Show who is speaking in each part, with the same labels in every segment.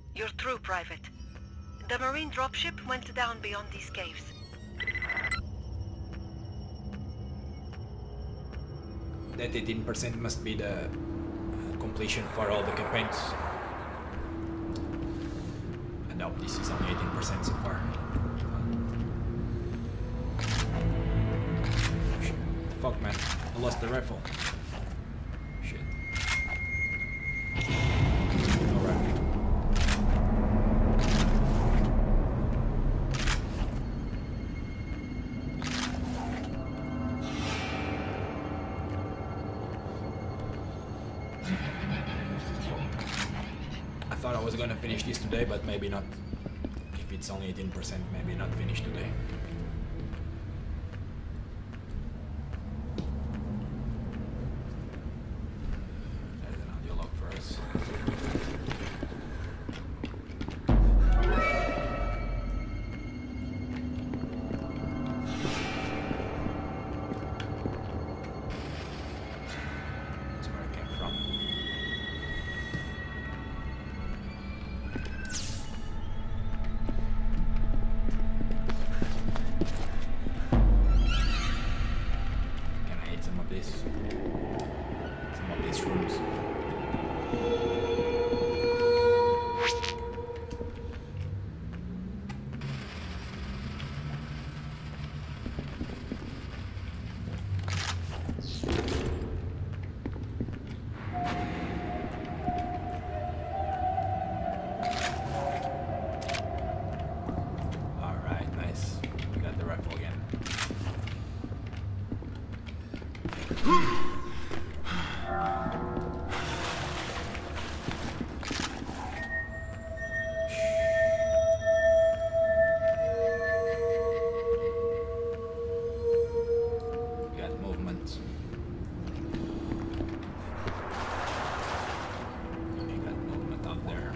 Speaker 1: You're through, Private. The Marine dropship went down beyond these caves.
Speaker 2: That 18% must be the completion for all the campaigns. And now this is only 18% so far. Shit. Fuck man, I lost the rifle. Shit. No rifle. I thought I was gonna finish this today, but maybe not. If it's only 18%, maybe not finish today. There's an audio log for us. That's where I came from. Some of these rooms. All right, nice. We got the rifle again. Got movement. We got movement up there.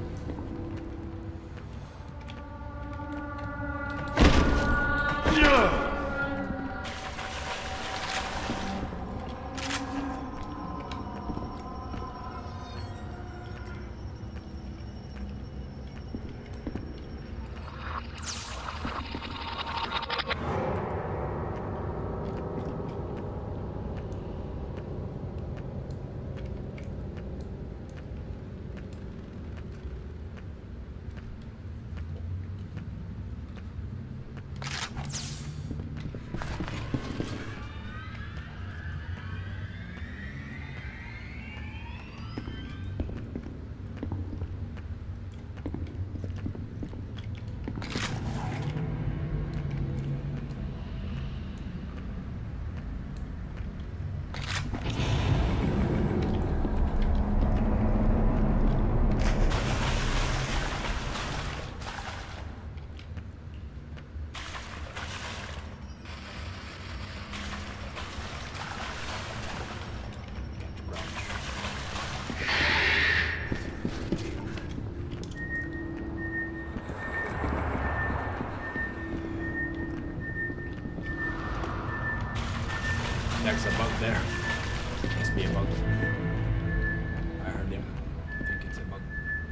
Speaker 2: There's a bug there. Must be a bug. I heard him. I think it's a bug.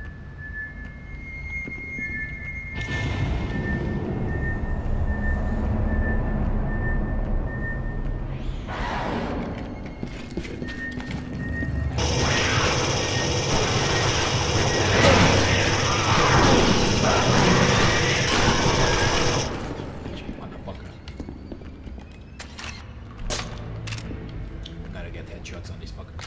Speaker 2: Headshots on these fuckers.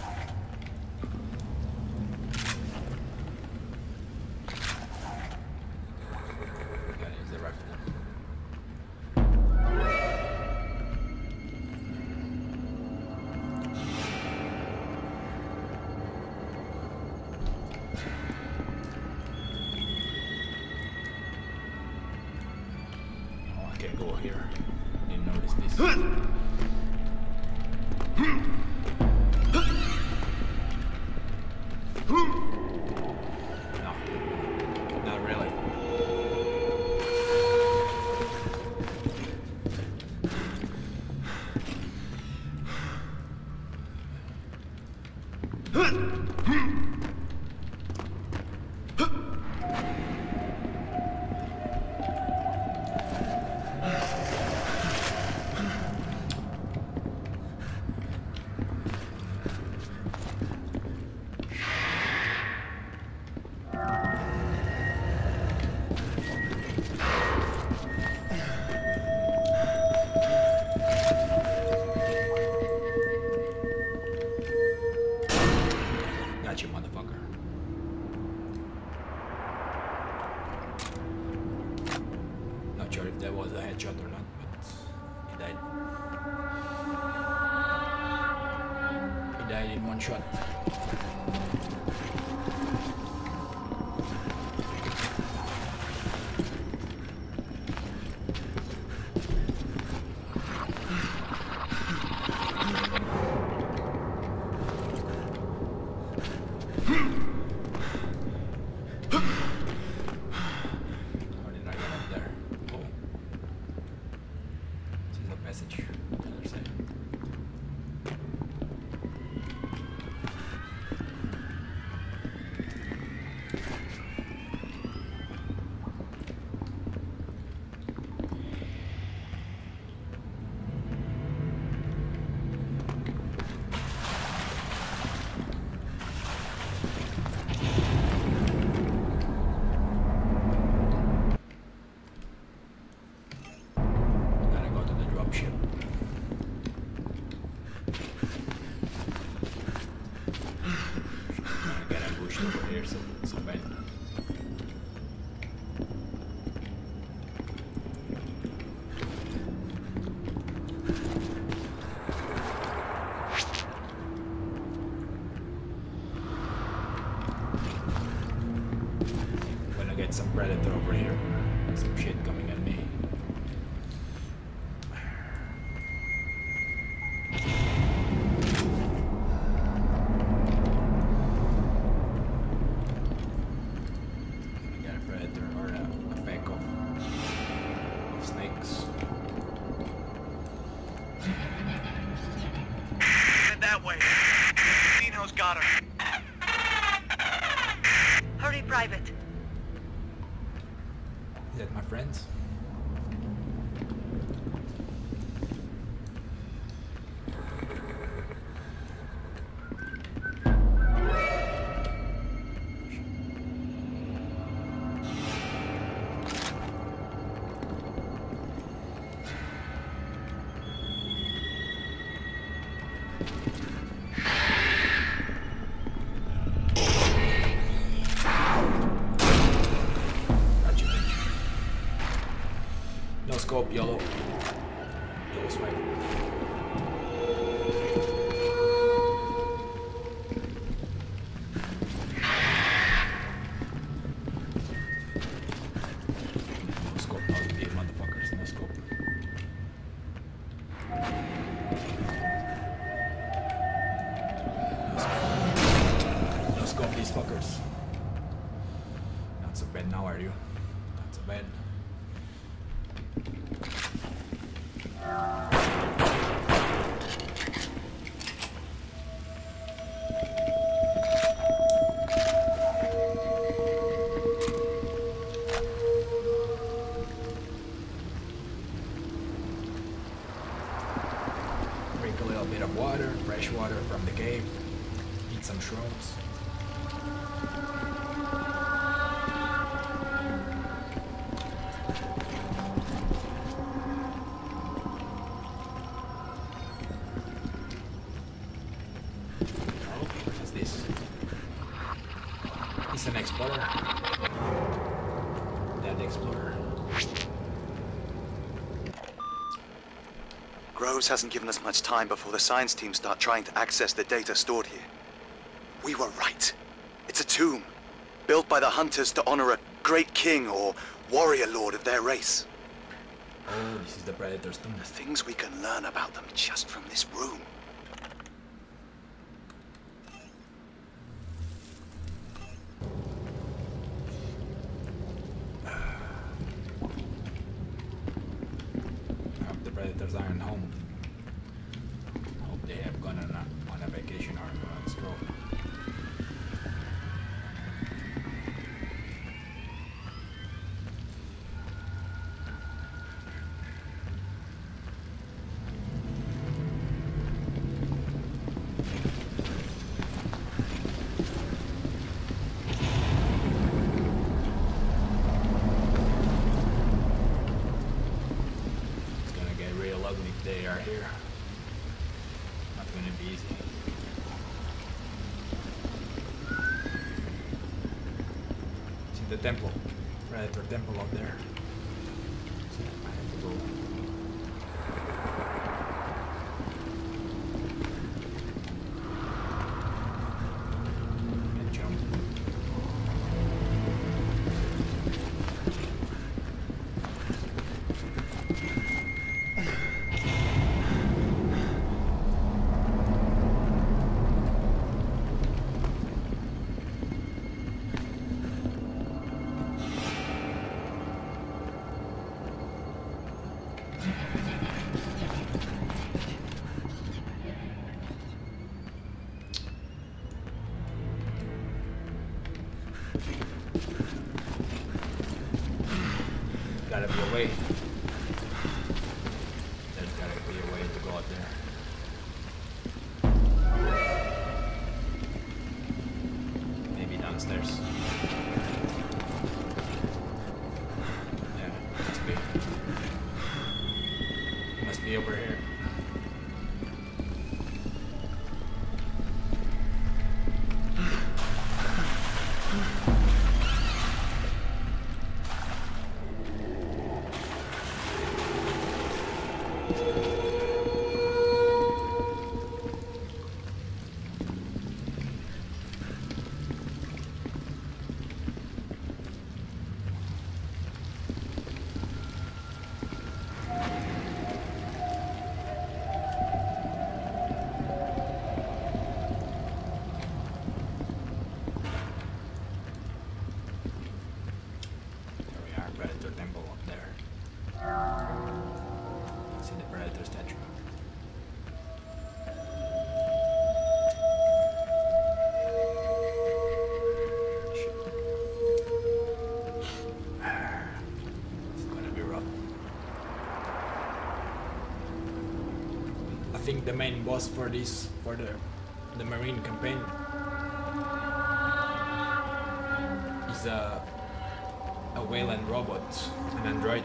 Speaker 2: That is the rifle. Oh, I can't go here. Didn't notice this. that was a headshot or not, but he died. He died in one shot. Some predator over here. Some shit coming at me. I got a predator or a pack of snakes.
Speaker 3: Head that way. Dino's got her.
Speaker 1: Hurry, Private.
Speaker 2: Is that my friends? No scope, yellow. Yellow swipe. No scope, no speed, motherfuckers. No scope. No scope, these fuckers. Not so bad now, are you? Not so bad. Drink a little bit of water, fresh water from the cave. Eat some shrooms. He's an explorer. Dead explorer.
Speaker 3: Groves hasn't given us much time before the science team start trying to access the data stored here. We were right. It's a tomb, built by the hunters to honor a great king or warrior lord of their race.
Speaker 2: Oh, this is the Predator's tomb.
Speaker 3: The things we can learn about them just from this room.
Speaker 2: Predators aren't home. Hope they have gone on a vacation or on a stroll. If they are here, not going to be easy. See the temple, Predator temple up there. Gotta be a way. There's gotta be a way to go out there. Maybe downstairs. Yeah, must be over here. I think the main boss for the Marine campaign is a Wayland robot, an android.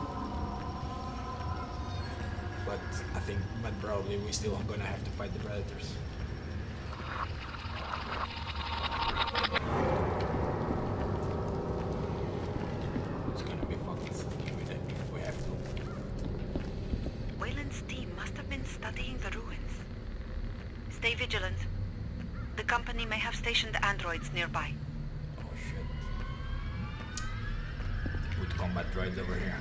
Speaker 2: But I think, probably we still are gonna have to fight the predators. It's gonna be fucking something with it if we have to.
Speaker 1: Wayland's team must have been studying the ruins. Stay vigilant. The company may have stationed androids nearby.
Speaker 2: Oh shit. Good combat droids over here.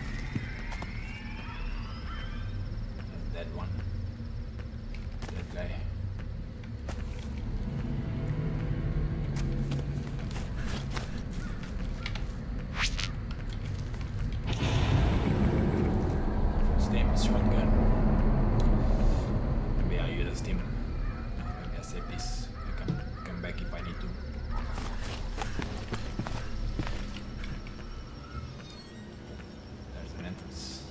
Speaker 2: That one. That guy. Steam shotgun. Maybe I'll use a steam. Maybe I'll save this. I can come back if I need to. There's an entrance.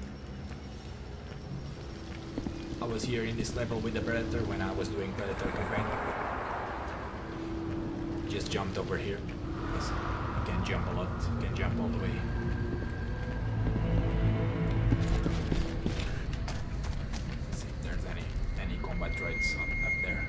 Speaker 2: I was here in this level with the Predator when I was doing Predator campaign. Just jumped over here. Yes, you can jump a lot. You can jump all the way. Let's see if there's any combat droids up there.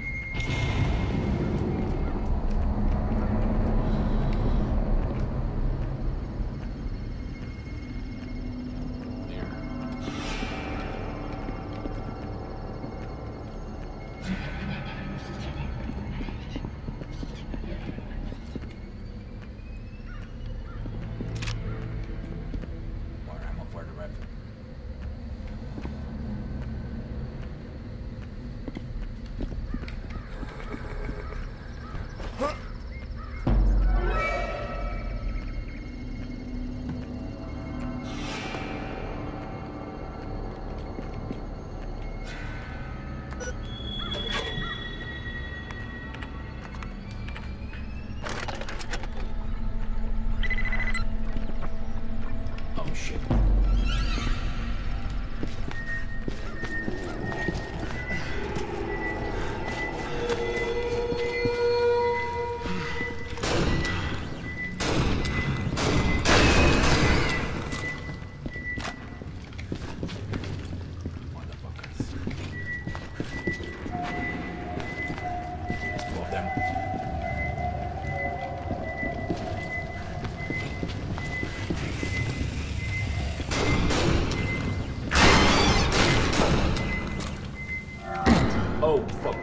Speaker 2: Oh, fuck.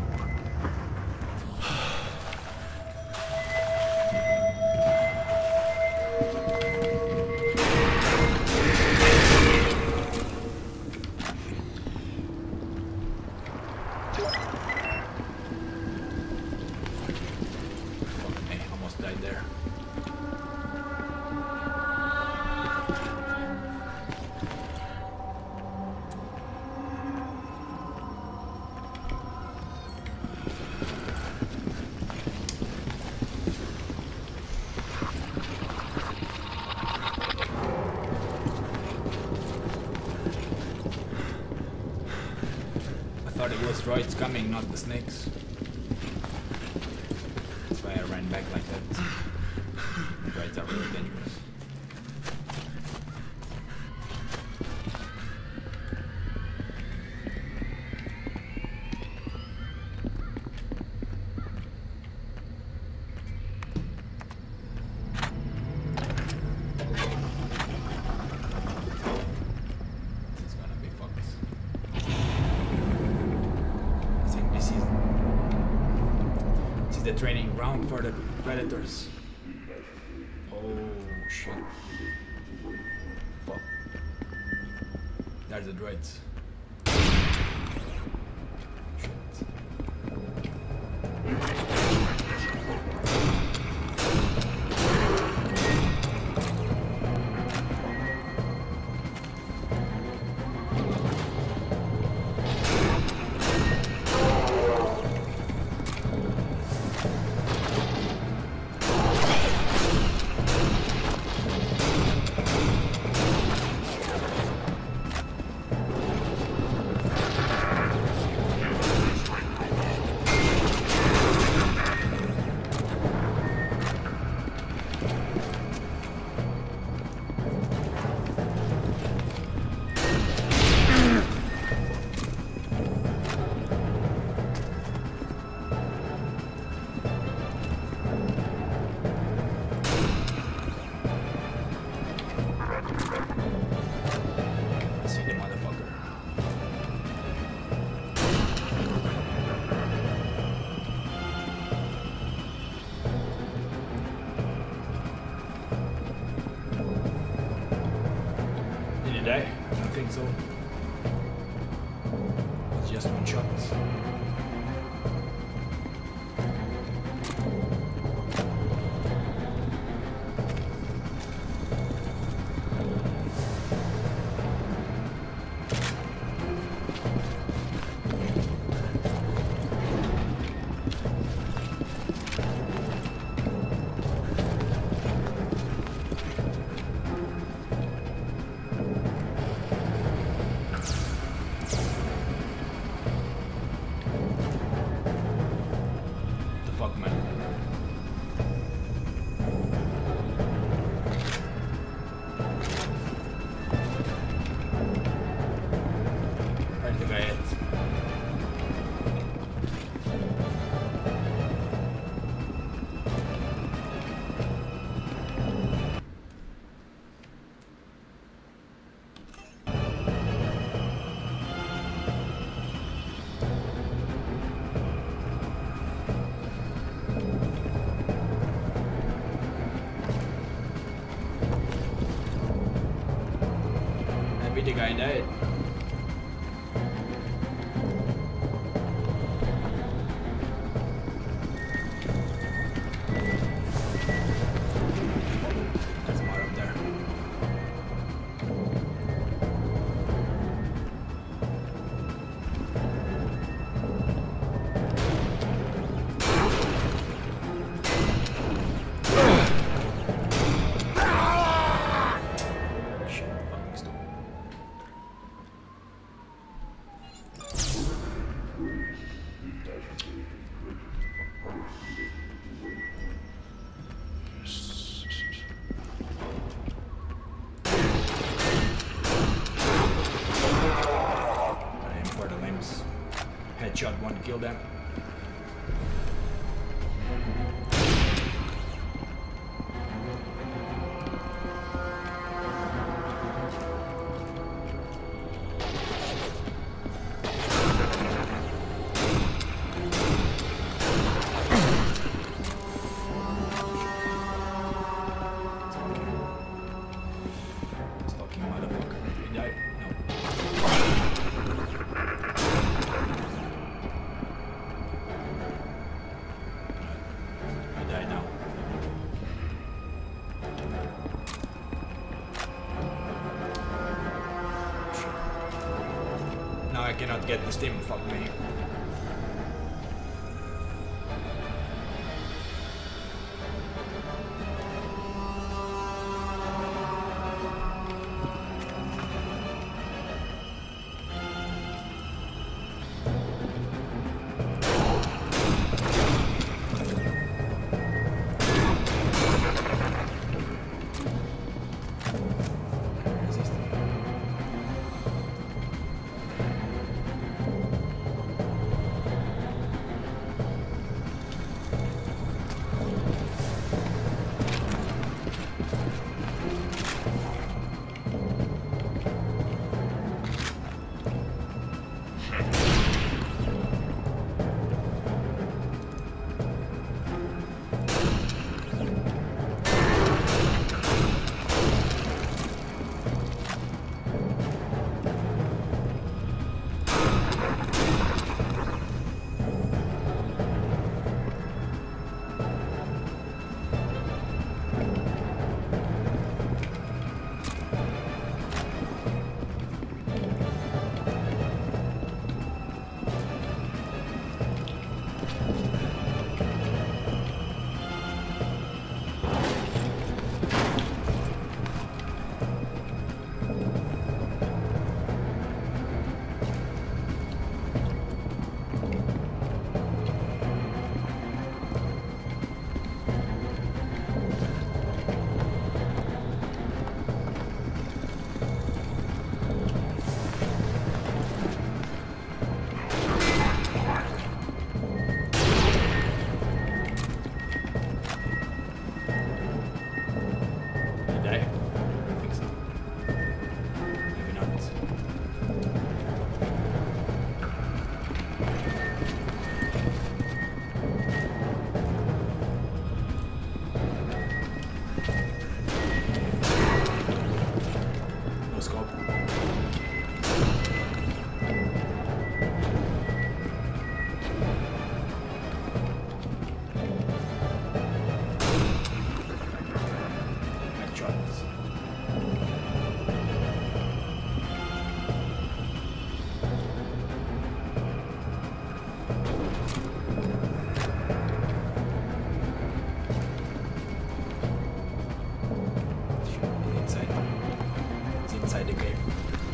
Speaker 2: Fuck me, almost died there. thought it was droids coming, not the snakes. That's why I ran back like that. Droids are really dangerous. The training ground for the predators. Oh shit. Fuck. There's the droids. Shit. Die? I don't think so. It's just one shot. The guy died. There's more up there. Headshot one to kill them. This fucking motherfucker. He died. No. I cannot get the stim, fuck me. inside. It's inside the cave.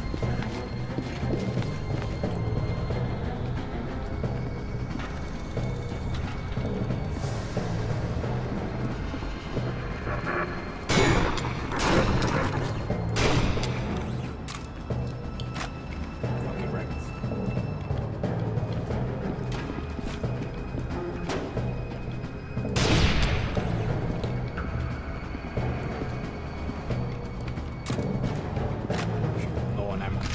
Speaker 2: Fucking wrecked. Low on ammo.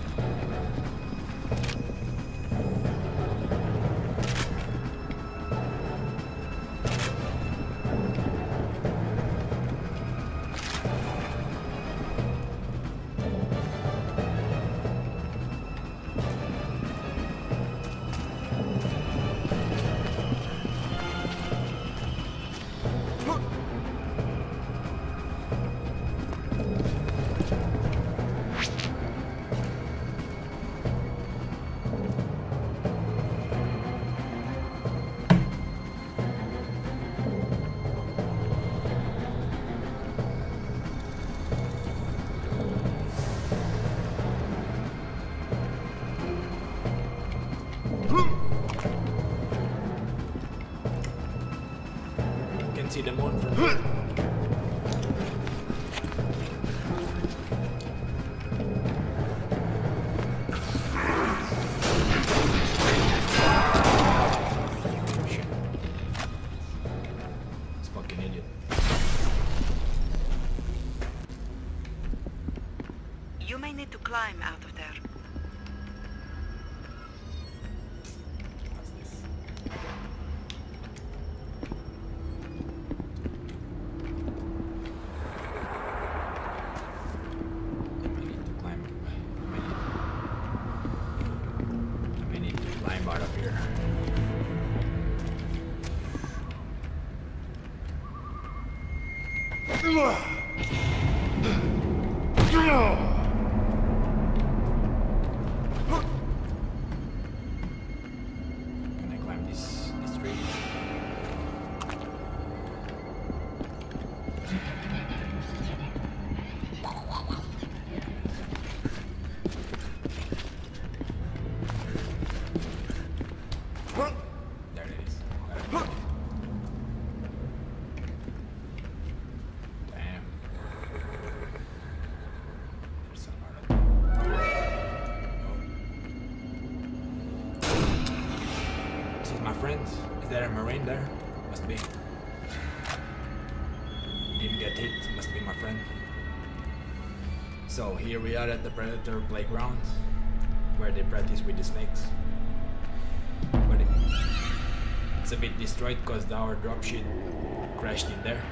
Speaker 2: Can see them one from here. Shit. This fucking idiot.
Speaker 1: You may need to climb out of there.
Speaker 2: What's this? I may need to climb out of here. Can I climb this tree? There it is. Damn. There's some part of This is my friends. Is there a marine there? Must be. Didn't get hit. Must be my friend. So here we are at the Predator playground, where they practice with the snakes. But it's a bit destroyed because our dropship crashed in there.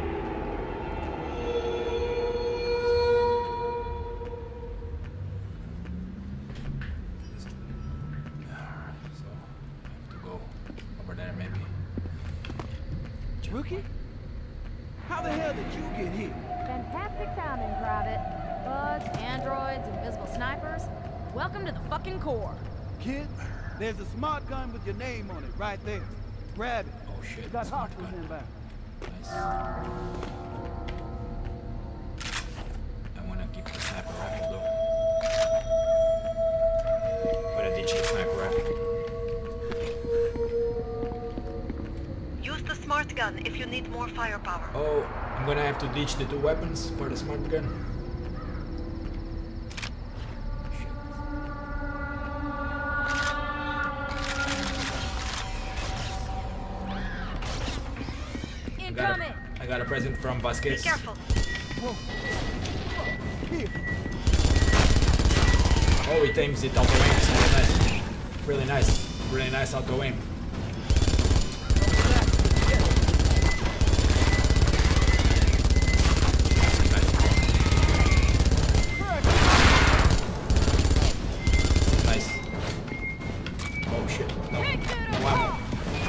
Speaker 2: So I have to go over there maybe.
Speaker 4: Rookie? How the hell did you get here?
Speaker 5: Fantastic timing, Private. Bugs, androids, invisible snipers. Welcome to the fucking Corps.
Speaker 4: Kid, there's a smart gun with your name on it right there. Grab it.
Speaker 2: Oh shit,
Speaker 4: We got
Speaker 2: smart
Speaker 4: hostiles
Speaker 2: gun.
Speaker 4: inbound.
Speaker 2: Nice. I wanna keep the sniper rifle though. But I ditched the sniper rifle.
Speaker 1: Use the smart gun if you need more firepower.
Speaker 2: Oh, I'm gonna have to ditch the two weapons for the smart gun. Shit.
Speaker 5: Incoming!
Speaker 2: I got a present from
Speaker 1: Be
Speaker 2: Vasquez.
Speaker 1: careful.
Speaker 4: Here.
Speaker 2: Oh, he aims it auto aim. It's really nice. Really nice. Really nice auto aim. Nice. Oh shit. No. No ammo.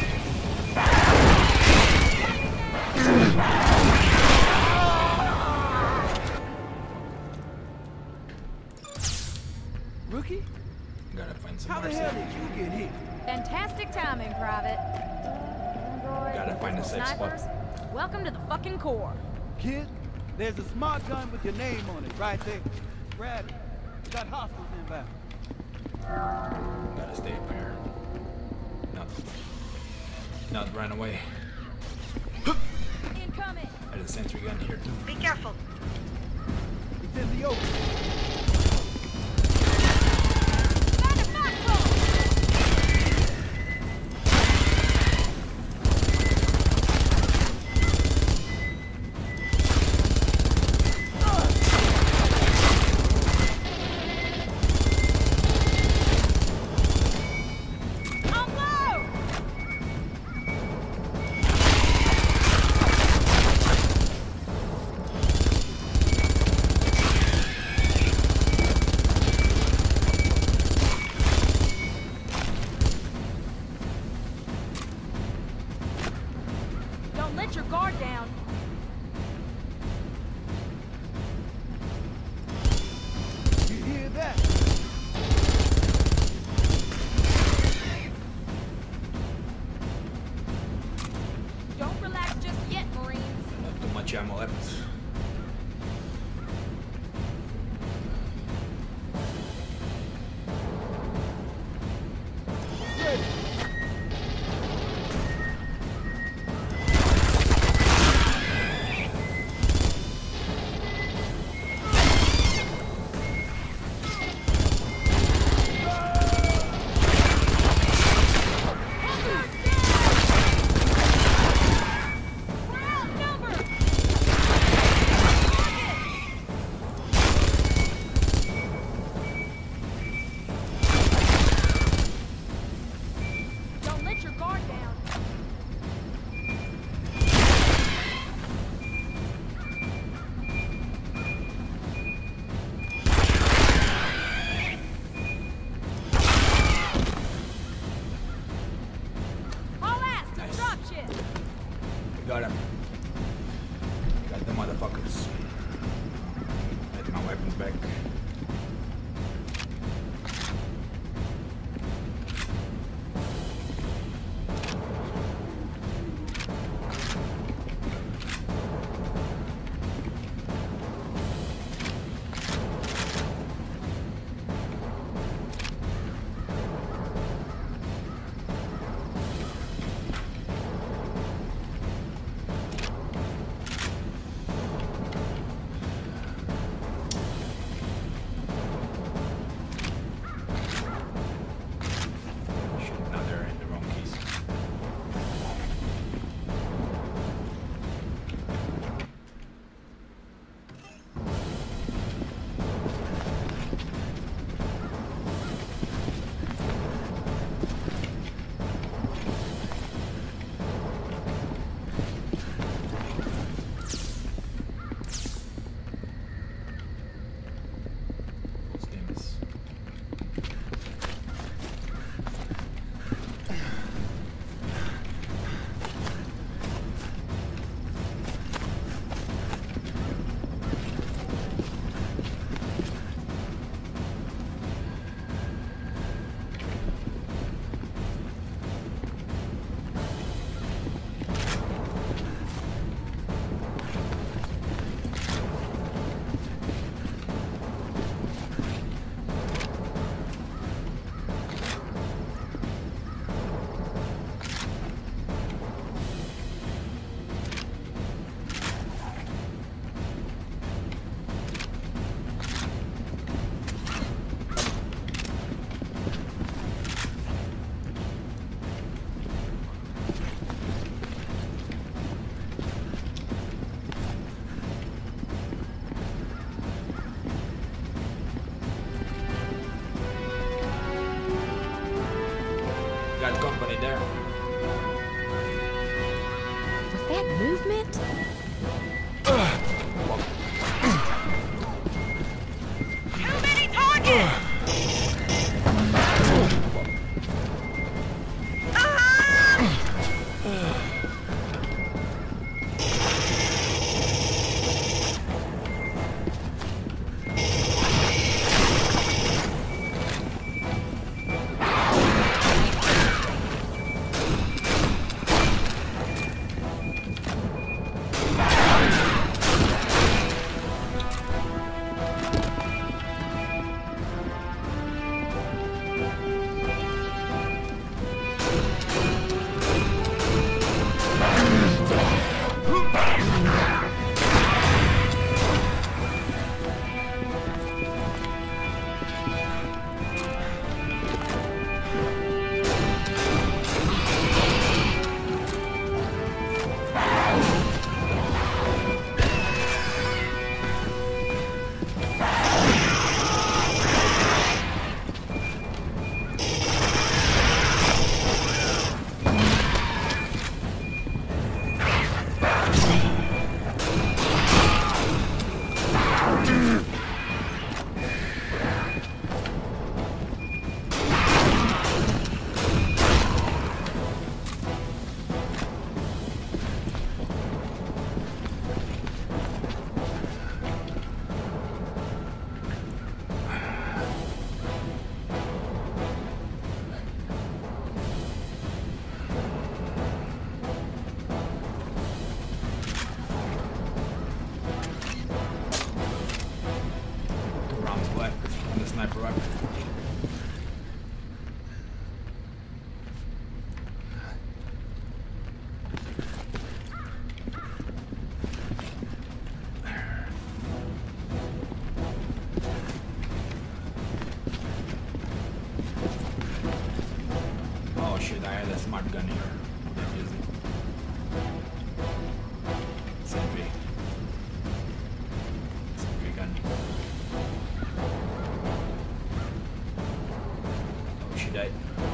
Speaker 4: Rookie?
Speaker 2: Gotta find some
Speaker 4: How the
Speaker 2: mercy.
Speaker 4: hell did you get here?
Speaker 5: Fantastic timing, Private. Androids,
Speaker 2: Gotta find a
Speaker 5: invisible
Speaker 2: safe spot.
Speaker 5: snipers. Welcome to the fucking Corps.
Speaker 4: Kid, There's a smart gun with your name on it right there. Grab it. We got hostiles inbound.
Speaker 2: Gotta stay there. Not run away.
Speaker 5: Incoming!
Speaker 2: There's a sentry gun here too.
Speaker 1: Be careful.
Speaker 4: It's in the open.
Speaker 5: Found a foxhole! Let your guard down.
Speaker 4: You hear that?
Speaker 5: Don't relax just yet, Marines.
Speaker 2: Not too much ammo left. Got him. Got the motherfuckers. Get my weapons back. Got company there.
Speaker 5: Was that movement?
Speaker 1: Too many targets!
Speaker 2: smart gun here. That is it. Sentry. Sentry gun. Oh, she died.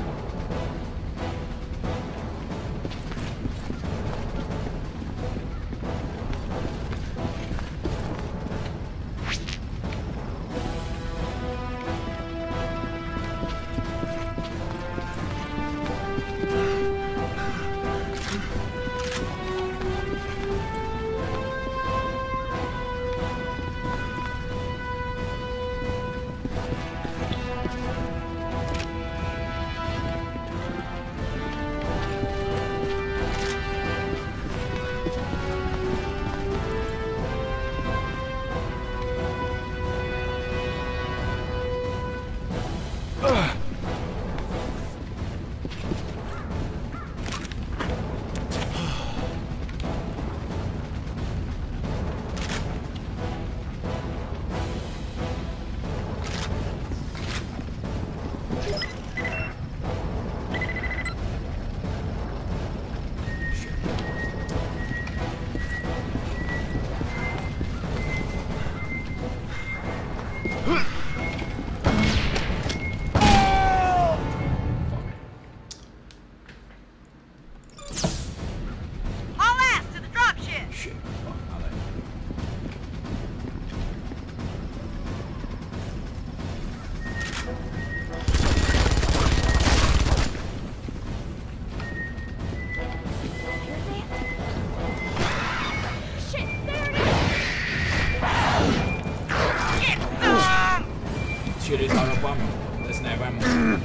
Speaker 2: Shit is out of ammo. Let's not have ammo.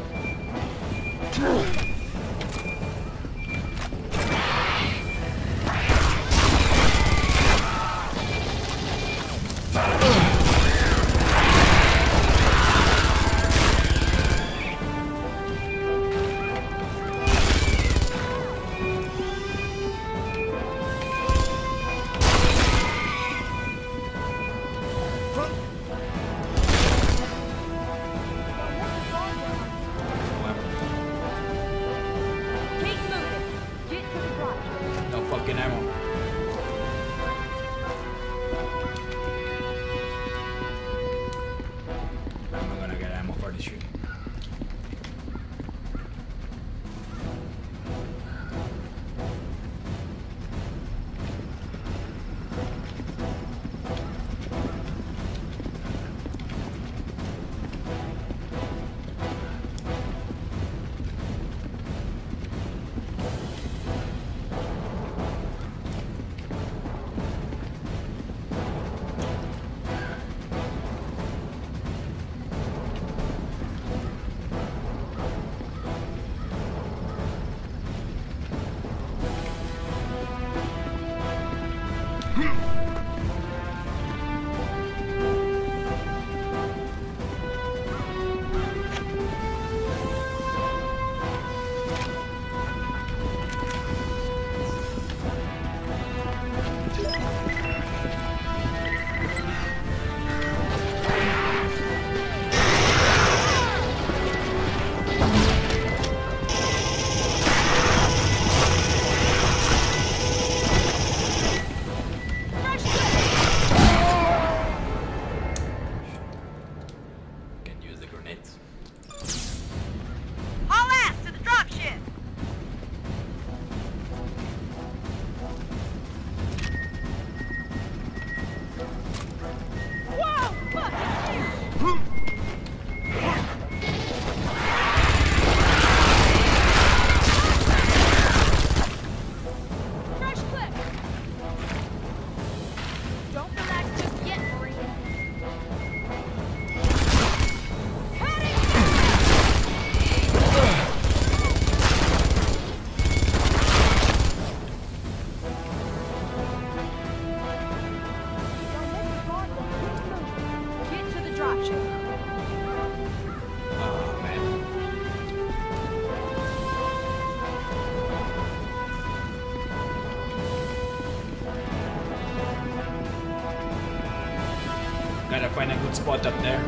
Speaker 2: Gotta find a good spot up there.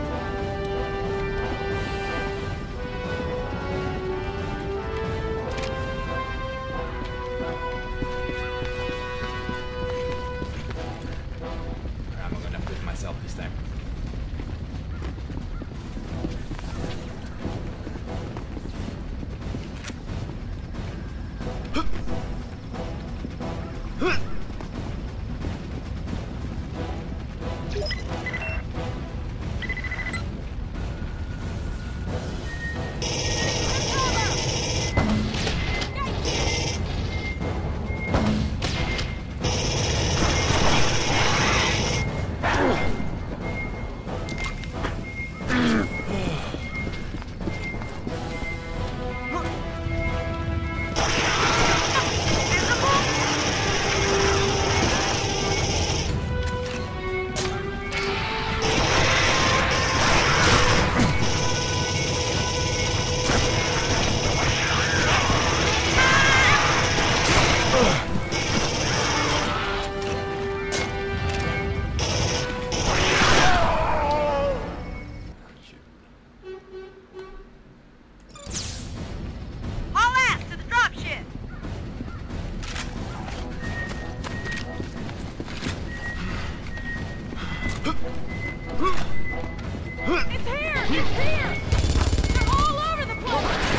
Speaker 5: It's here! It's here! They're all over the place!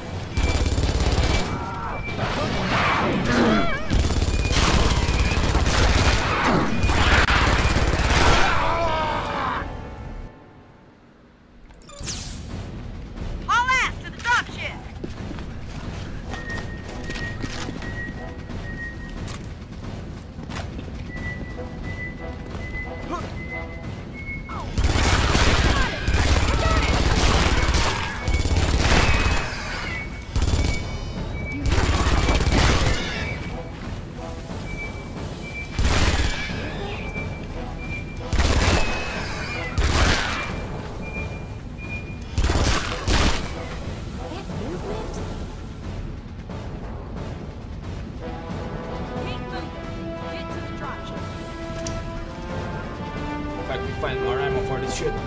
Speaker 1: Haul ass to the dropship!
Speaker 2: If I can find more ammo for this shit.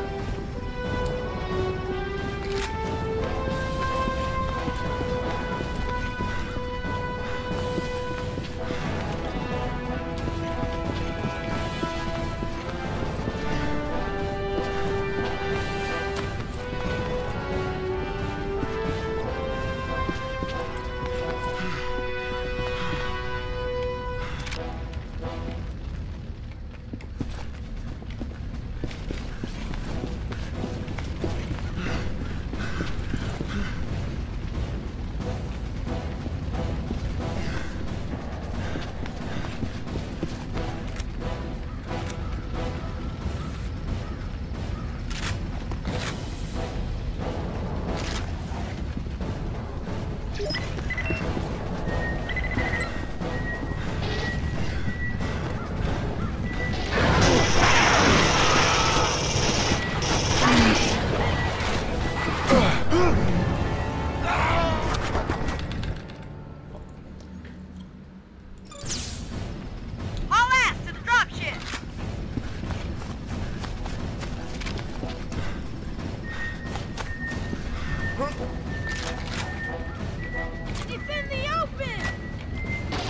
Speaker 1: Haul ass to the dropship!
Speaker 5: It's in the open!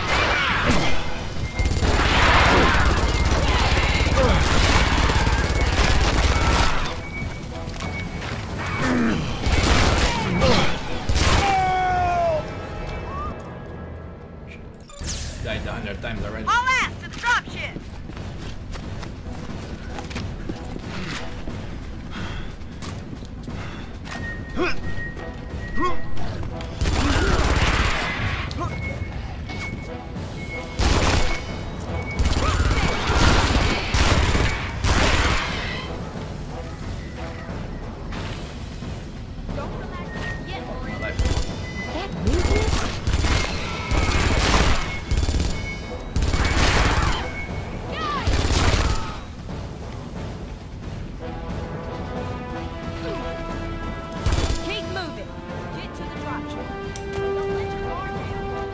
Speaker 2: Died 100 times already.
Speaker 1: Haul ass to the dropship!
Speaker 5: Don't relax yet,
Speaker 2: My
Speaker 5: boy.
Speaker 2: life.
Speaker 5: That movement? Keep moving. Get to the dropship. Don't let your guard down.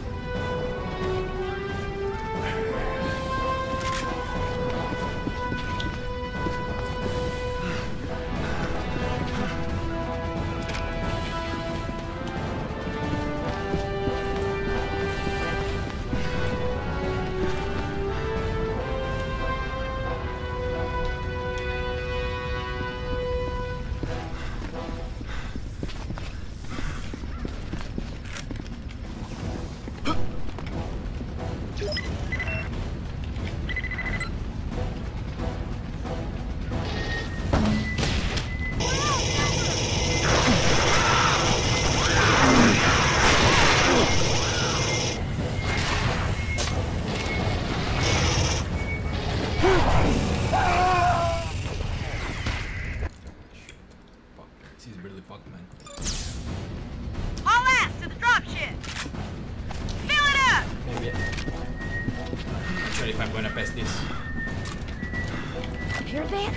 Speaker 2: Fuck. This is really fucked, man.
Speaker 1: Haul ass to the dropship! Fill it up!
Speaker 2: Maybe. I'm not sure if I'm gonna pass this.
Speaker 5: Hear that?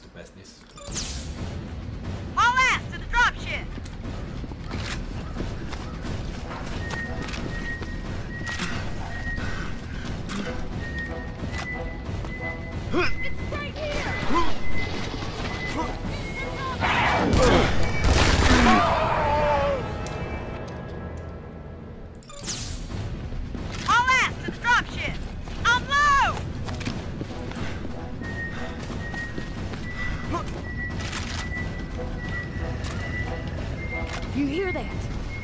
Speaker 2: to pass this.
Speaker 1: All ass to the dropship!
Speaker 5: It's right here!
Speaker 1: All ass to the dropship! I'm low!
Speaker 5: You hear that?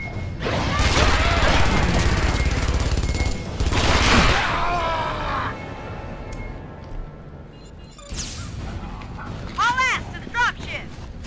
Speaker 1: All ass to the dropship!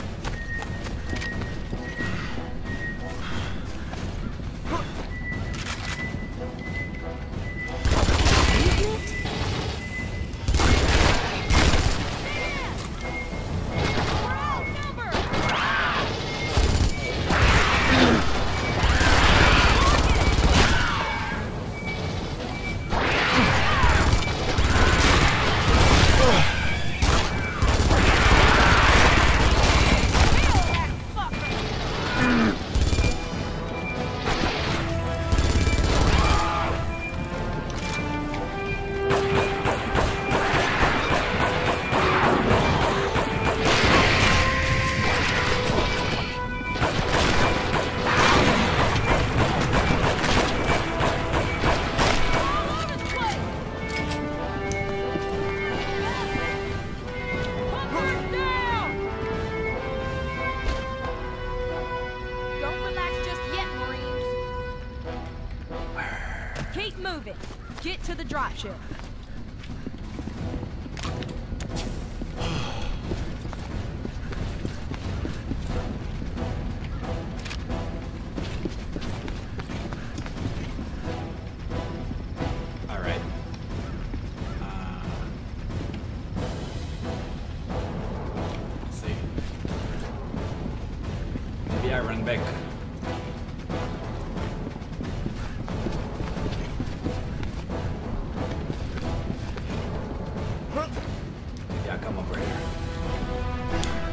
Speaker 5: Keep moving. Get to the dropship.
Speaker 2: All right. Let's see. Maybe I run back. Maybe I come over here.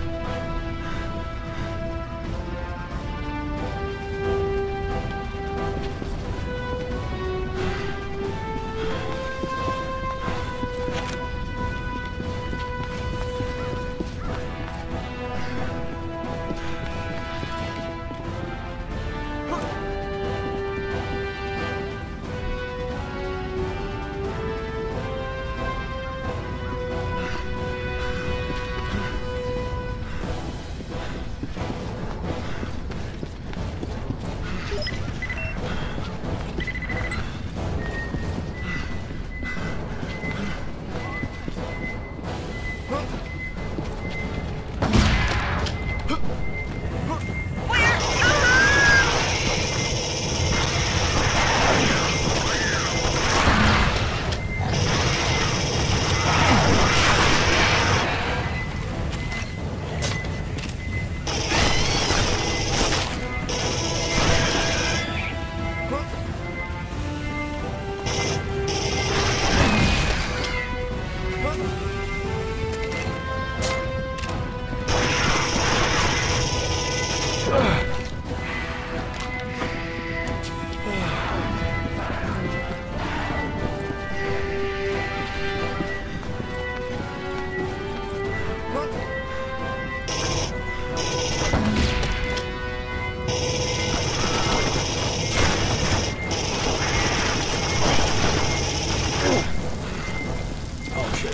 Speaker 2: Oh shit.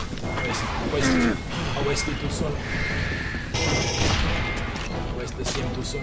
Speaker 2: I wasted too soon. I wasted the scene too soon.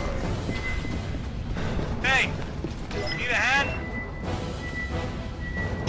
Speaker 6: Hey, need a hand?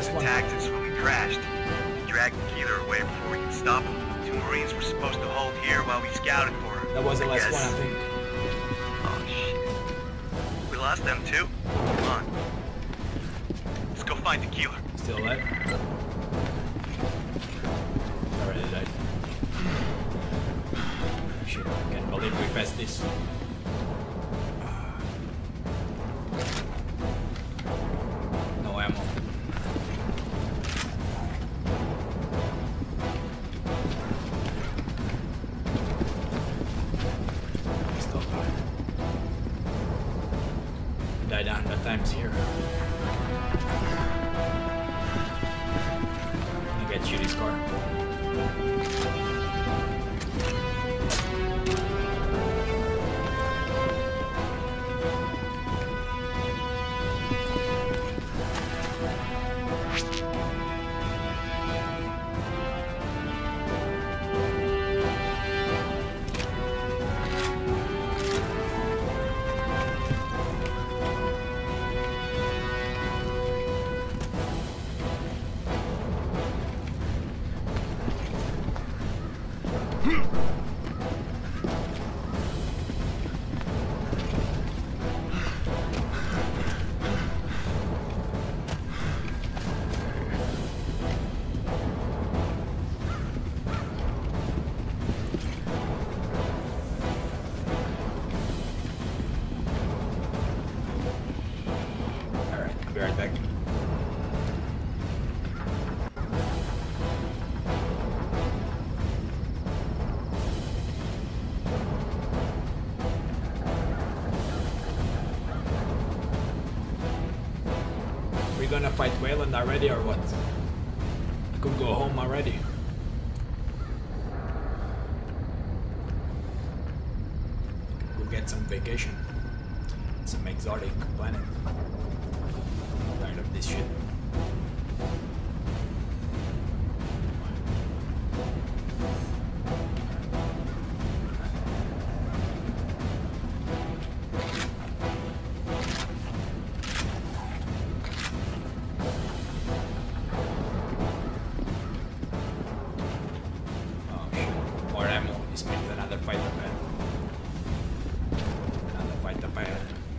Speaker 2: last one.
Speaker 3: attacked us when we crashed. He dragged Keeler away before we could stop him. 2 Marines were supposed to hold here while we scouted for him.
Speaker 2: That was the last
Speaker 3: guess.
Speaker 2: one, I think.
Speaker 3: Oh, shit. We lost them too? Come on. Let's go find the Keeler.
Speaker 2: Still alive? Already died. Shit, I can't believe we passed this. No ammo. Stop. Died 100 times here. I get you this car. Right back. We gonna fight Wayland already or what? I could go home already. Go get some vacation. Some exotic planet. Tired of this shit. Oh shit, more ammo. This means another fighter pad. Another fighter pad.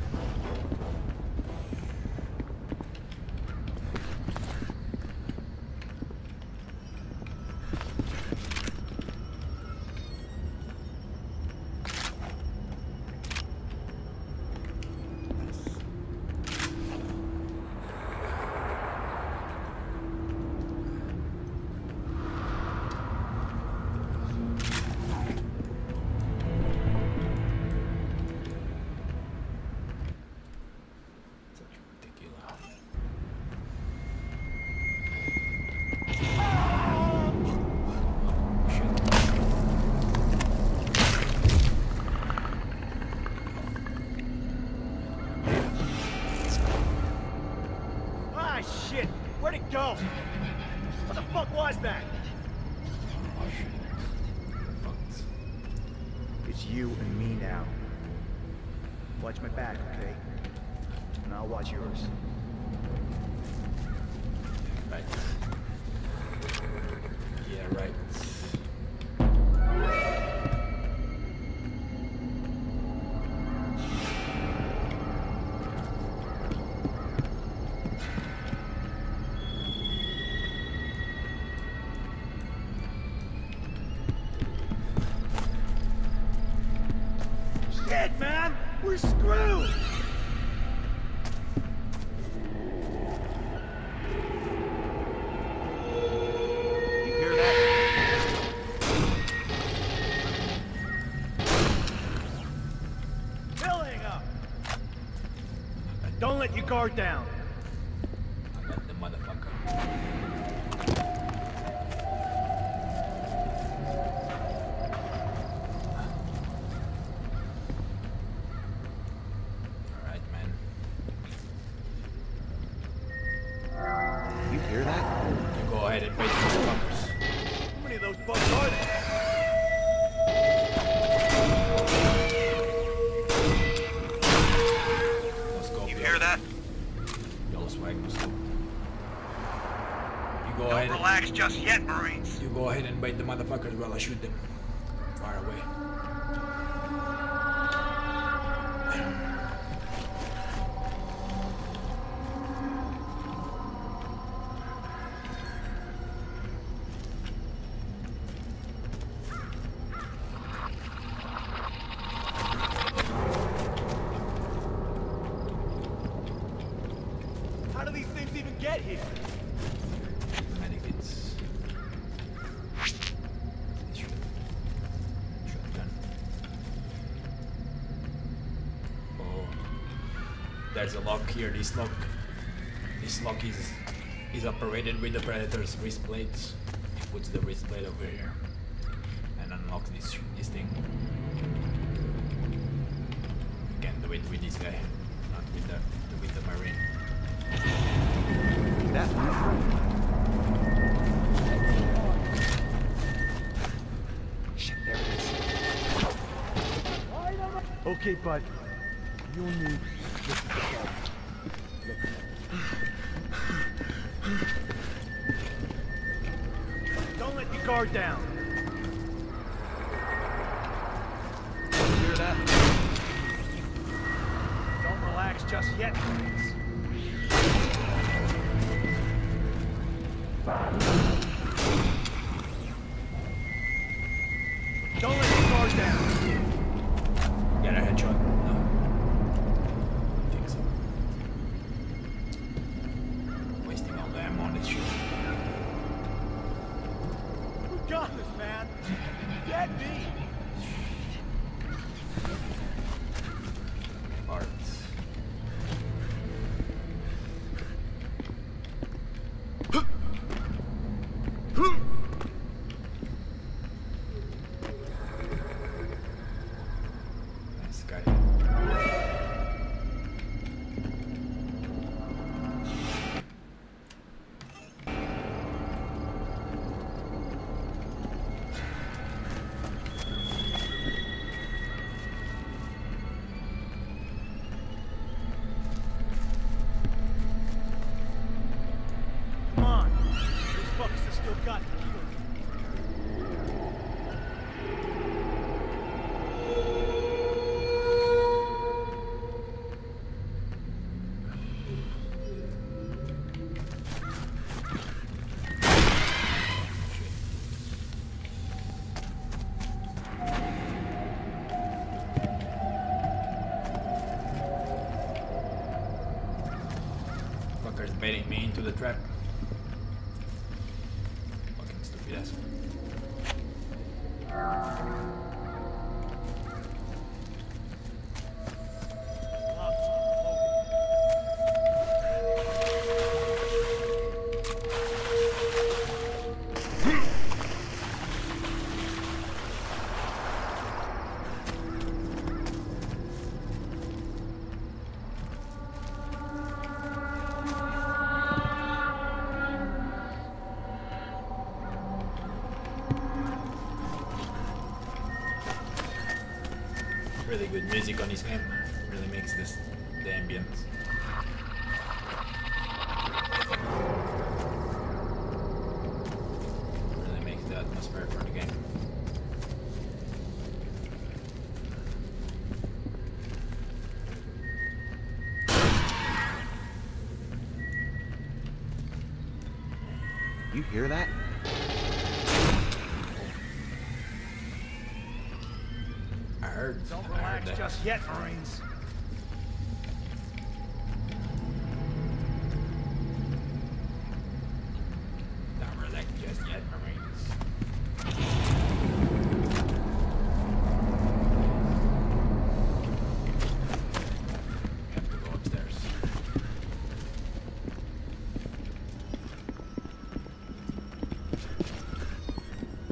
Speaker 6: Shit! Where'd it go? What the fuck was that?
Speaker 2: Oh shit. Fucked.
Speaker 6: It's you and me now. Watch my back, okay? And I'll watch yours.
Speaker 2: Right. Yeah, right.
Speaker 6: Shit, man! We're screwed! You hear that? Filling up! Don't let your guard down.
Speaker 2: I got the motherfucker. Alright, man.
Speaker 6: You hear that?
Speaker 2: You go ahead and bait the motherfuckers.
Speaker 6: How many of those bugs are there?
Speaker 2: Let's go.
Speaker 3: You hear that?
Speaker 7: just yet, Marines.
Speaker 2: You go ahead and bite the motherfuckers while I shoot them. Far away.
Speaker 4: How do these things even get here?
Speaker 2: I think it's shotgun. Oh, there's a lock here. This lock is operated with the Predator's wrist plates. It puts the wrist plate over here and unlocks this thing. You can't do it with this guy, not with the Marine.
Speaker 6: That shit, there it is.
Speaker 4: Okay, bud. You'll need this. Don't let your guard down. Hear that? Don't relax just yet, please. Don't let your guard down.
Speaker 2: Get a headshot. No. I think so. Wasting all the ammo on this shit.
Speaker 4: Who got this, man? Get me.
Speaker 2: Parts. Nice guy.
Speaker 4: Come on. Those fuckers have still got to kill me.
Speaker 2: Fuckers baiting me into the trap. Fucking stupid ass. Really good music on his game. Really makes this the ambience. Really makes the atmosphere for the game.
Speaker 6: You hear that?
Speaker 2: I heard.
Speaker 4: Don't
Speaker 2: I heard
Speaker 4: relax
Speaker 2: that.
Speaker 4: just yet, Marines.
Speaker 2: Don't relax just yet, Marines. Have to go upstairs.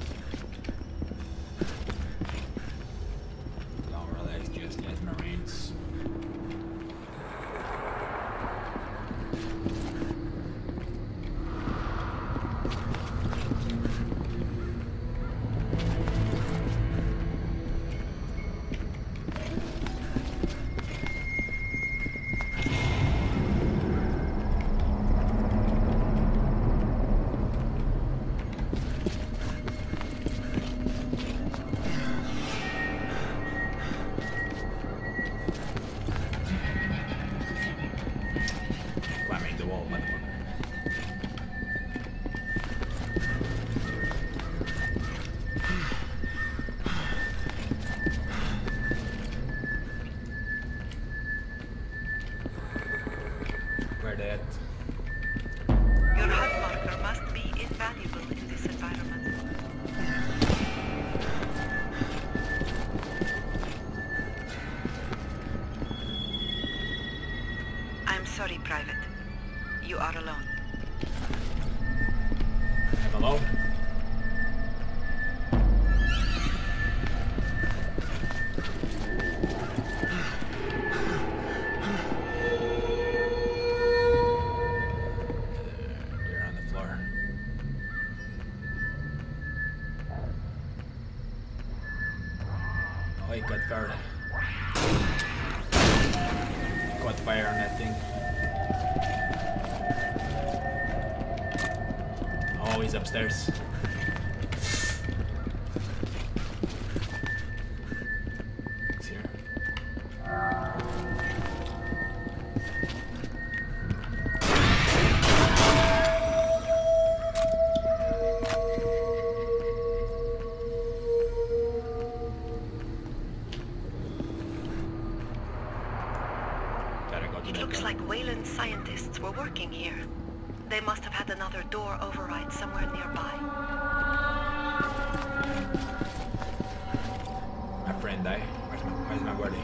Speaker 2: Don't relax just yet, Marines. Oh, he caught fire. Caught fire on that thing. Oh, he's upstairs. He's here.
Speaker 1: It looks like Wayland scientists were working here. They must have had another door override somewhere nearby.
Speaker 2: My friend died. Where's my body?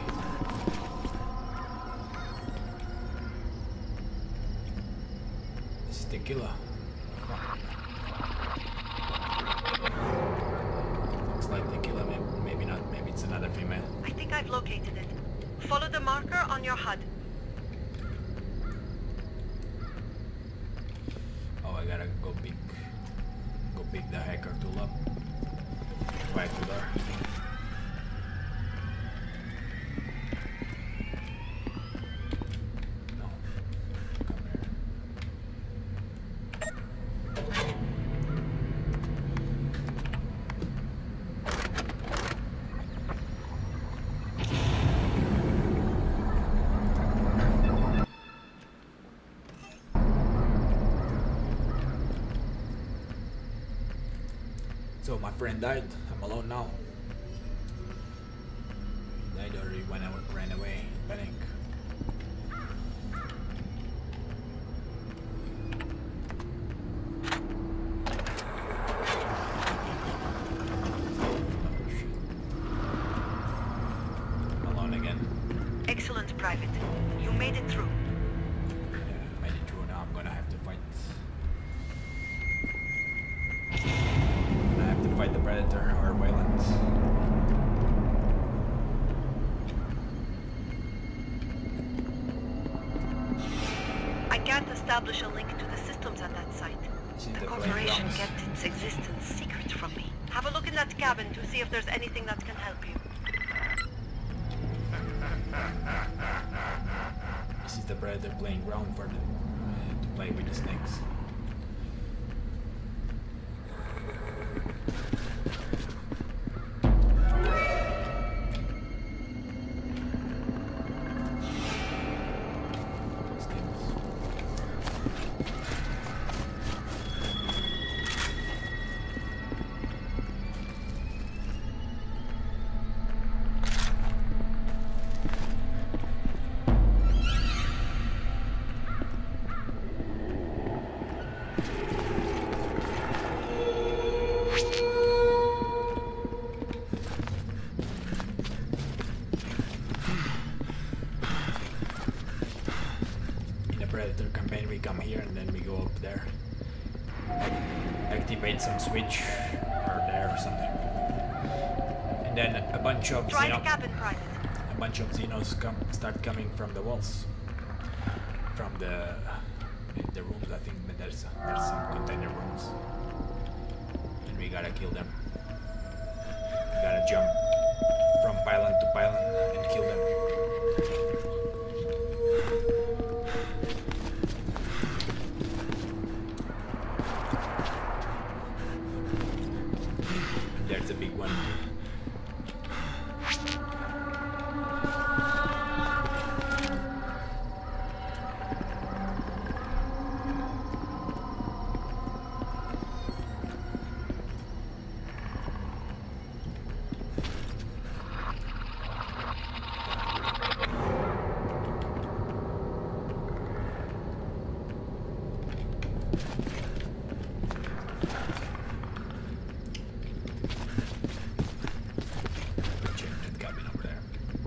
Speaker 2: This is tequila. Looks like tequila, maybe not. Maybe it's another female.
Speaker 1: I think I've located it. Follow the marker on your HUD.
Speaker 2: Oh, I gotta go pick the hacker tool up. Right to there. No. Come here. So my friend died. I'm alone now. He died already when I ran away. Panic. I'm alone again.
Speaker 1: Excellent, Private. You made it through.
Speaker 2: Yeah, made it through. Now I'm gonna have to fight. I have to fight the Predator or Wayland.
Speaker 1: I can't establish a link to the systems at that site.
Speaker 2: See
Speaker 1: The
Speaker 2: the
Speaker 1: corporation
Speaker 2: playgrounds.
Speaker 1: kept its existence secret from me. Have a look in that cabin to see if there's anything that can help you.
Speaker 2: This is the Predator playing ground for them to play with the snakes. Predator campaign, we come here and then we go up there. Activate some switch or there or something. And then a bunch of
Speaker 1: Try the cabin, Private.
Speaker 2: a bunch of Xenos start coming from the walls. From the rooms. I think there's some container rooms. And we gotta kill them. We gotta jump from pylon to pylon and kill them. There's a big one. Check that cabin over there.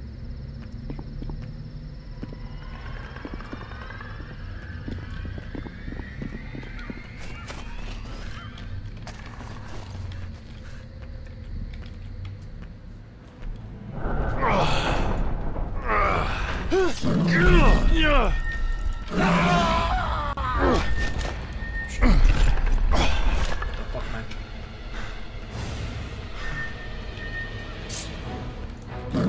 Speaker 2: What the fuck, man?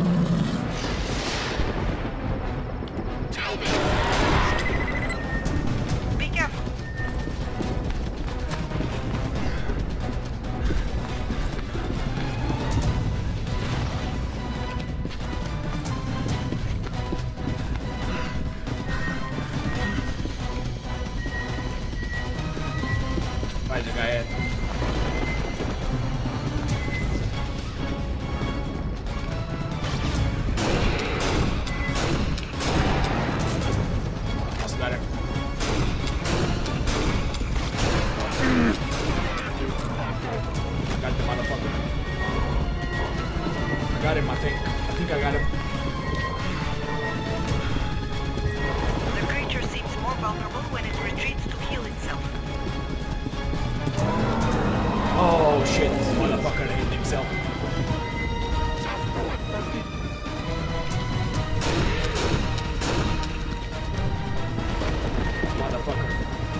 Speaker 2: motherfucker. I got him, I think. I think I got him.
Speaker 1: The creature seems more vulnerable when it retreats to heal itself.
Speaker 2: Oh shit, this motherfucker hit himself. Motherfucker.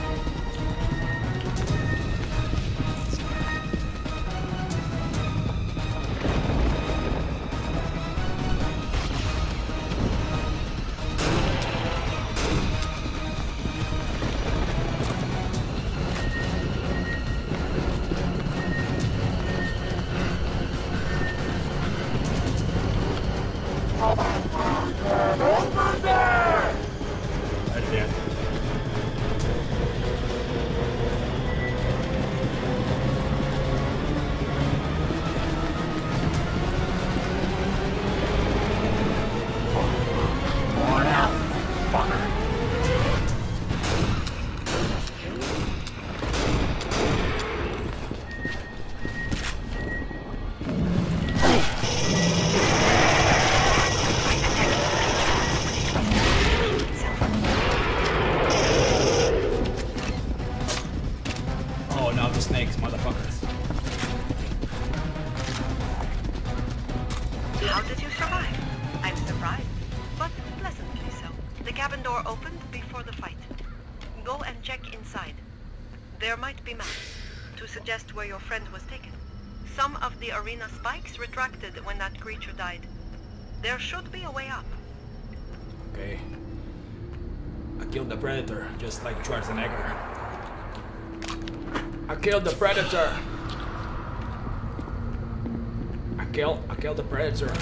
Speaker 2: Snakes, motherfuckers.
Speaker 1: How did you survive? I'm surprised, but pleasantly so. The cabin door opened before the fight. Go and check inside. There might be maps to suggest where your friend was taken. Some of the arena spikes retracted when that creature died. There should be a way up.
Speaker 2: Okay. I killed the predator, just like Schwarzenegger. I killed the predator. I killed the predator.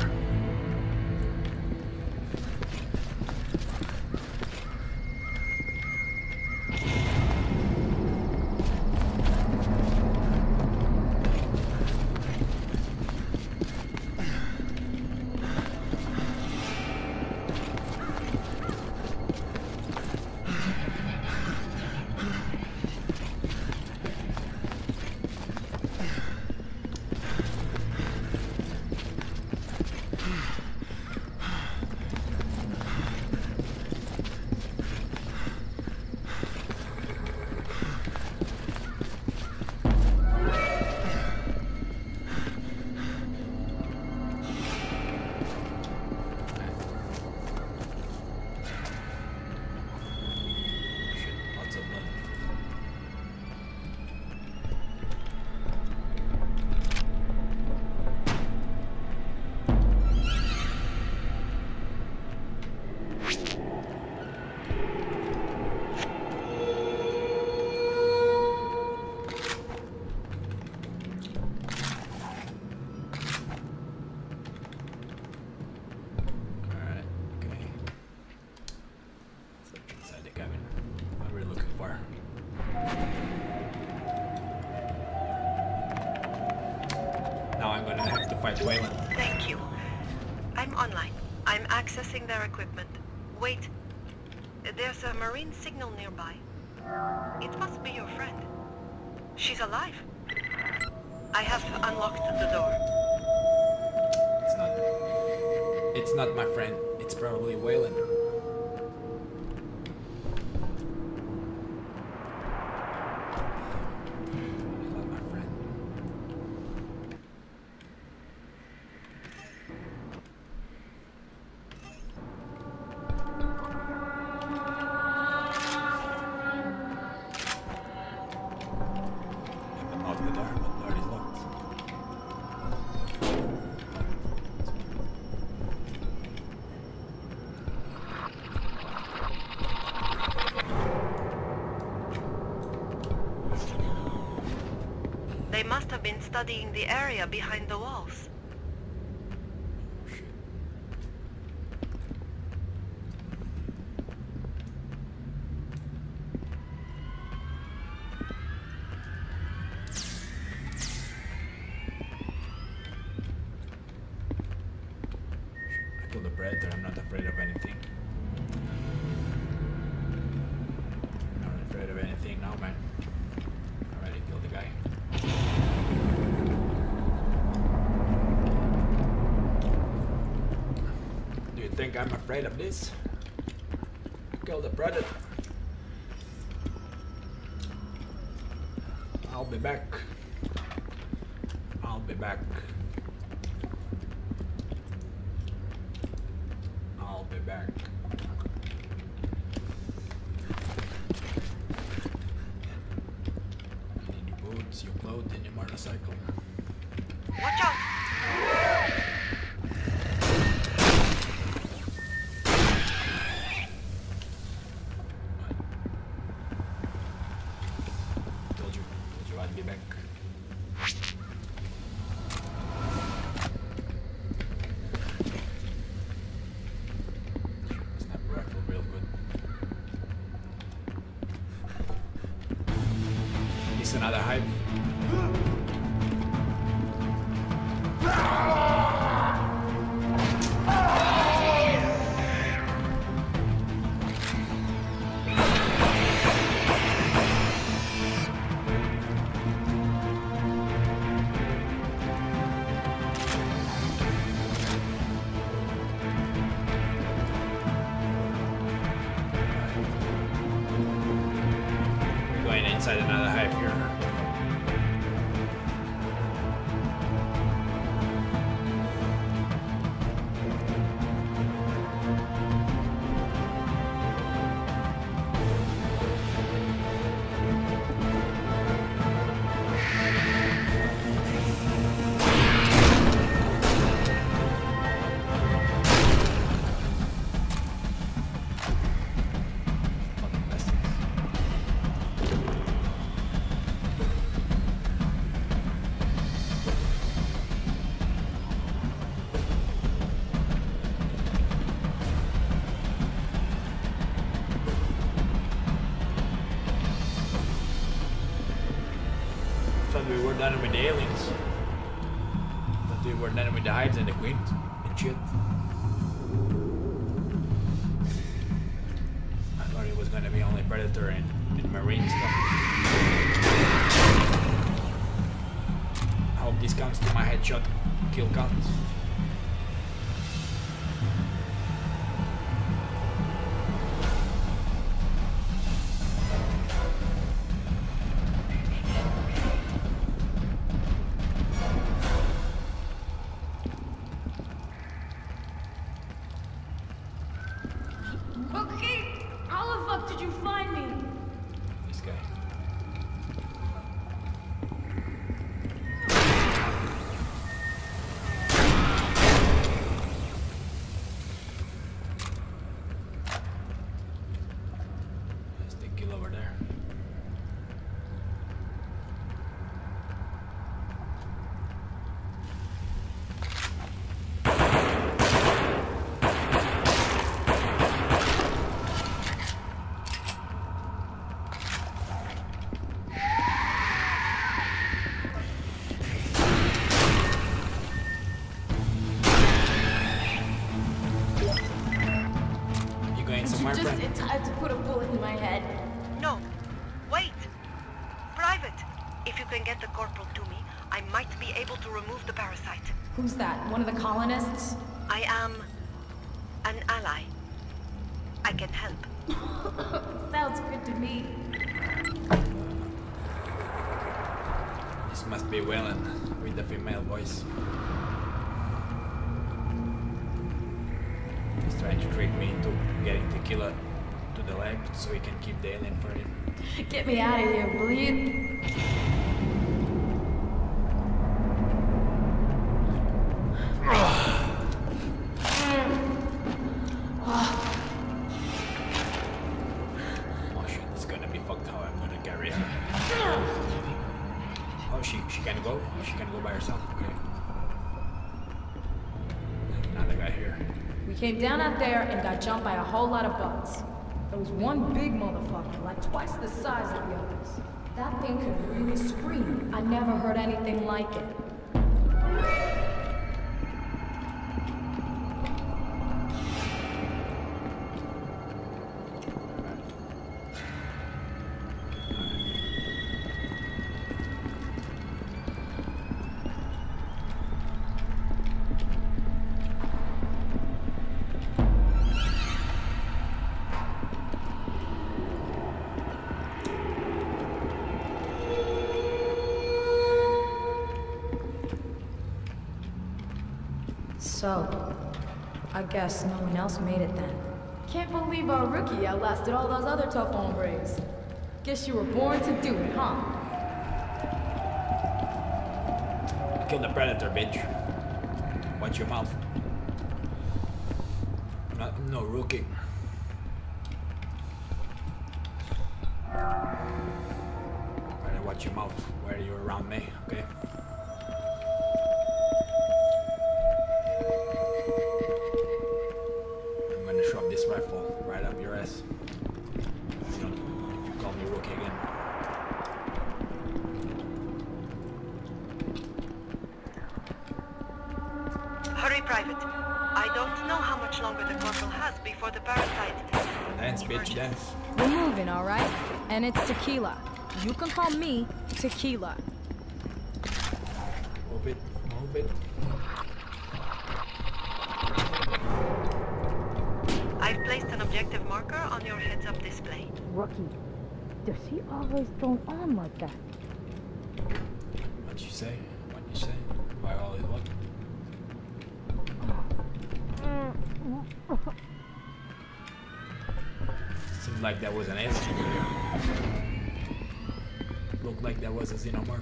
Speaker 2: Wayland.
Speaker 1: Thank you. I'm online. I'm accessing their equipment. Wait. There's a marine signal nearby. It must be your friend. She's alive. I have unlocked the door.
Speaker 2: It's not my friend. It's probably Wayland.
Speaker 1: They must have been studying the area behind the walls.
Speaker 2: I killed the predator. I'm not afraid of anything. I'm not afraid of anything now, man. I already killed the guy. think I'm afraid of this? Kill the predator. I'll be back. I'll be back. I'll be back. You need your boots, your clothes, and your motorcycle.
Speaker 1: Watch out!
Speaker 2: Told you I'd be back. Snap rifle real good. It's another hive. We're going inside another hive here. Fucking bastards. Thought we were done with the aliens. Thought we were done with the hives and the queen and shit. I thought it was gonna be only predator and marine stuff. I hope this counts to my headshot kill count.
Speaker 5: Okay, how the fuck did you find me?
Speaker 2: This guy. There's the kill over there. You going somewhere,
Speaker 5: You just
Speaker 2: friend?
Speaker 5: tried to put a bullet in my head.
Speaker 1: No. Wait! Private! If you can get the corporal to me, I might be able to remove the parasite.
Speaker 5: Who's that? One of the colonists?
Speaker 1: I am an ally. I can help.
Speaker 5: Sounds good to me.
Speaker 2: This must be Wayland with the female voice. He's trying to trick me into getting tequila to the lab so he can keep the alien for him.
Speaker 5: Get me out of here, will you?
Speaker 2: Oh shit, it's gonna be fucked how I'm gonna carry her. Oh, she can go? She can go by herself, okay. Another guy here.
Speaker 5: We came down out there and got jumped by a whole lot of bugs. There was one big motherfucker, like twice the size of the others. That thing could really scream. I never heard anything like it. So, I guess no one else made it then. Can't believe our rookie outlasted all those other tough hombres. Guess you were born to do it, huh?
Speaker 2: Kill the predator, bitch. Watch your mouth. No rookie. Better watch your mouth where you're around me, okay? I'm gonna shove this rifle right up your ass. If you call me rookie again.
Speaker 1: Hurry, Private. I don't know how much longer the corporal has before the parasite...
Speaker 2: Dance, bitch, dance.
Speaker 5: We're moving, alright? And it's tequila. You can call me Tequila.
Speaker 2: Move it, move it.
Speaker 1: I've placed an objective marker on your heads-up display.
Speaker 5: Rookie, does he always go on like that?
Speaker 2: What'd you say? What'd you say? Why always what? Seemed like that was an alien over there. Looked like that was a xenomorph.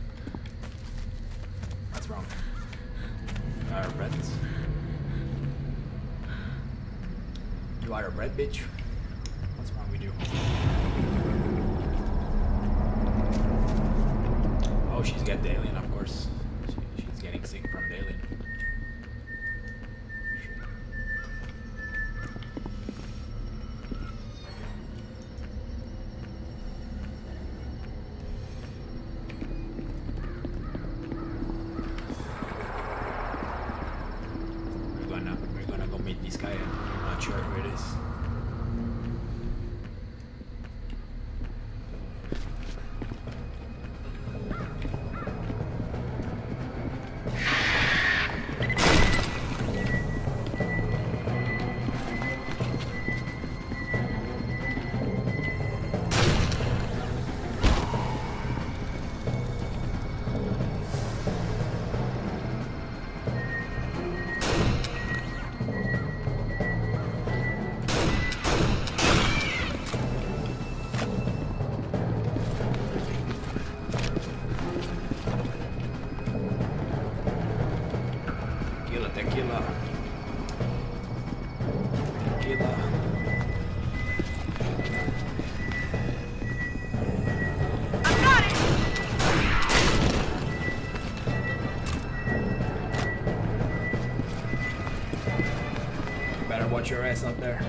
Speaker 2: What's wrong? Are brats? You are a brat, bitch? What's wrong with you? Oh, she's got the alien, of course. She's getting sick from the alien. We're gonna go meet this guy. I'm not sure who it is. Tequila. Better watch your ass up there.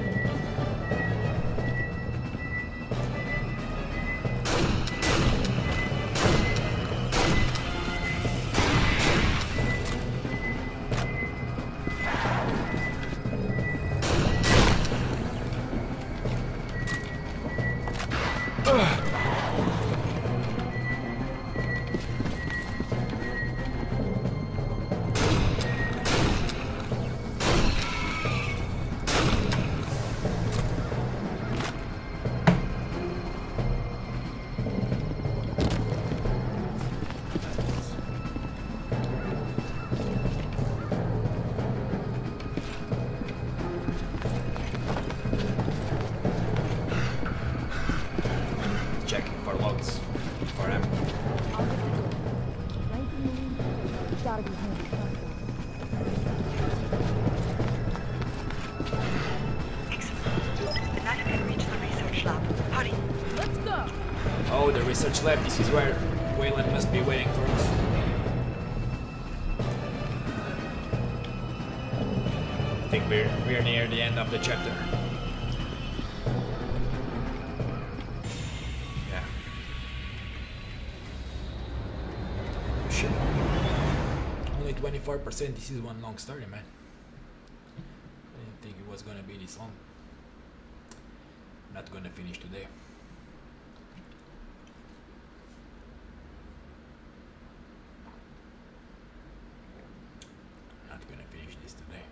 Speaker 2: Checking for logs for him.
Speaker 1: Excellent. The knife can reach the research lab. Hurry.
Speaker 5: Let's go!
Speaker 2: Oh, the research lab. This is where Wayland must be waiting for us. I think we're near the end of the chapter. Yeah. Shit. Only 24%. This is one long story, man. I didn't think it was gonna be this long. Not gonna finish today. Not gonna finish this today.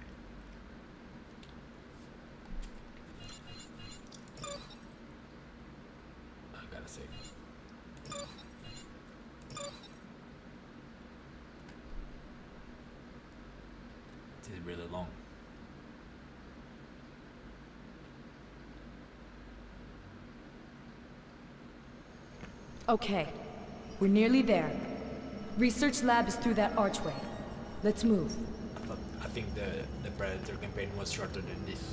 Speaker 2: I gotta save. That's This is really long.
Speaker 5: Okay, we're nearly there. Research lab is through that archway. Let's move.
Speaker 2: I think the Predator campaign was shorter than this.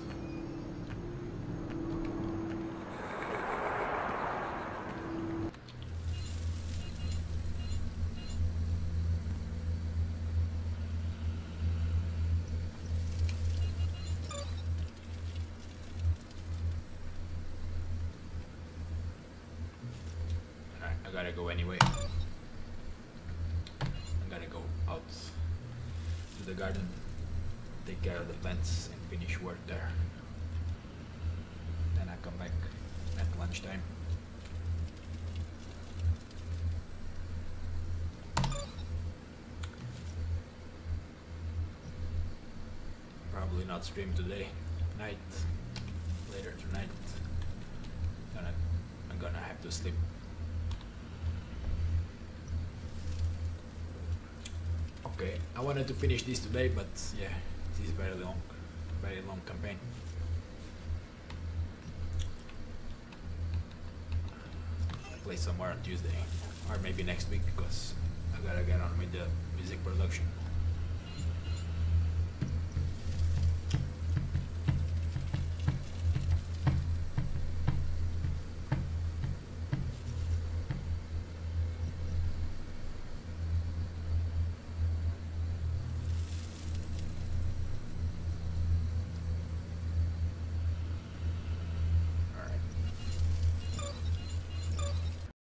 Speaker 2: I gotta go anyway. I gotta go out to the garden, take care of the plants and finish work there. Then I come back at lunchtime. Probably not stream today, later tonight. I'm gonna have to sleep. Okay, I wanted to finish this today, but yeah, this is very long campaign. I'll play some more on Tuesday, or maybe next week, because I gotta get on with the music production.